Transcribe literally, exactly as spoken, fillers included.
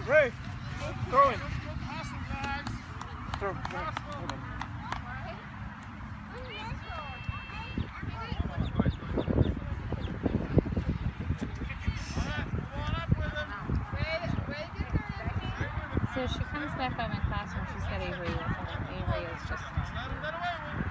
Ray, throw it. Throw. Hold on. So she comes back by my classroom, she's got Avery with her. Avery is just